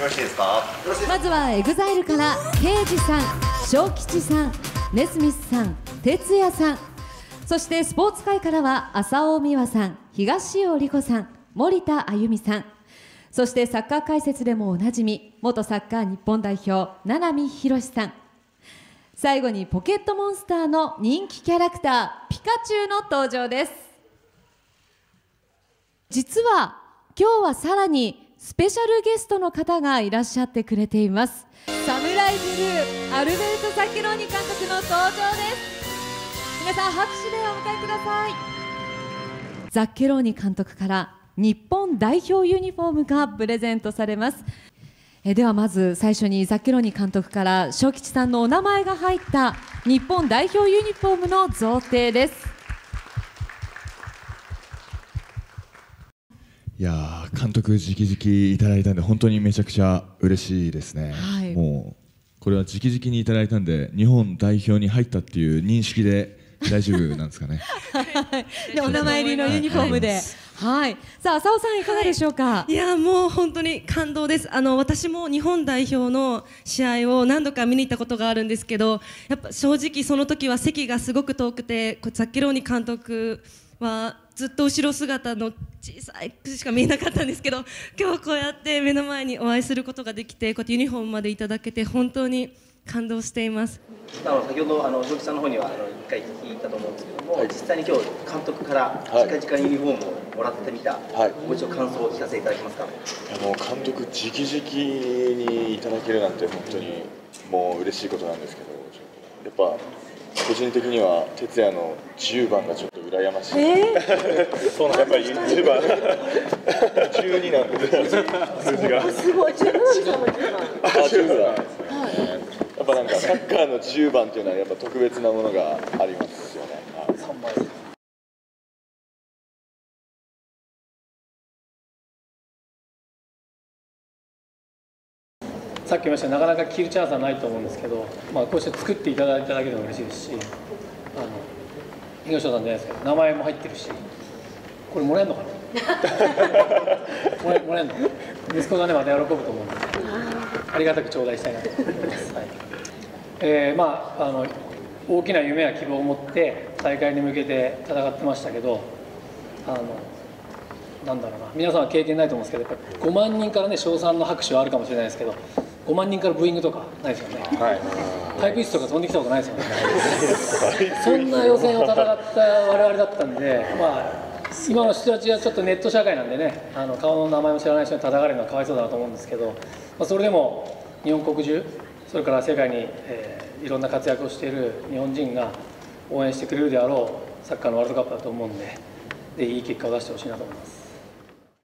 ろしいですか。 まずは EXILE からケイジさん、小吉さん、ネスミスさん、哲也さん、そしてスポーツ界からは浅尾美和さん、東尾理子さん、森田あゆみさん、そしてサッカー解説でもおなじみ元サッカー日本代表七海宏さん、最後にポケットモンスターの人気キャラクターピカチュウの登場です。実は今日はさらにスペシャルゲストの方がいらっしゃってくれています。サムライブルーアルベルト・ザッケローニ監督の登場です。皆さん拍手でお迎えください。ザッケローニ監督から日本代表ユニフォームがプレゼントされます。ではまず最初にザッケローニ監督から小吉さんのお名前が入った日本代表ユニフォームの贈呈です。 いやー、監督直々いただいたんで本当にめちゃくちゃ嬉しいですね、はい、もうこれは直々にいただいたんで日本代表に入ったっていう認識で大丈夫なんですかねでお名前入りのユニフォームで、はい、さあ浅尾さんいかがでしょうか。 はい、いやもう本当に感動です。私も日本代表の試合を何度か見に行ったことがあるんですけど、やっぱ正直その時は席がすごく遠くてザッケローニ監督はずっと後ろ姿の小さいしか見えなかったんですけど、今日こうやって目の前にお会いすることができて、こうやってユニフォームまでいただけて本当に感動しています。 先ほど正木さんの方には1回聞いたと思うんですけども、はい、実際に今日監督から直々にユニフォームをもらってみた、はい、もう一度感想を聞かせていただけますか。 もう監督直々にいただけるなんて本当にもう嬉しいことなんですけど、やっぱ個人的には哲也の10番がちょっと羨ましい、そうなんやっぱり10番12なんです数字がすごい10番やっぱなんかサッカーの10番っていうのはやっぱ特別なものがありますよね。 さっき言いましたなかなか着るチャンスはないと思うんですけど、こうして作っていただいただけでも嬉しいですし、東尾さんじゃないですけど名前も入ってるし、これもらえるのかなもらえるの息子がねまた喜ぶと思うんで、ありがたく頂戴したいなと思います、はい。大きな夢や希望を持って大会に向けて戦ってましたけど、なんだろうな、皆さんは経験ないと思うんですけど、やっぱ5万人からね称賛の拍手はあるかもしれないですけど、5万人からブーイングとかないですよね、はい、タイプ椅子とか飛んできたことないですよねそんな予選を戦った我々だったんで、今の人たちはちょっとネット社会なんでね、顔の名前も知らない人に叩かれるのはかわいそうだなと思うんですけど、それでも日本国中、それから世界に、いろんな活躍をしている日本人が応援してくれるであろうサッカーのワールドカップだと思うんで、いい結果を出してほしいなと思います。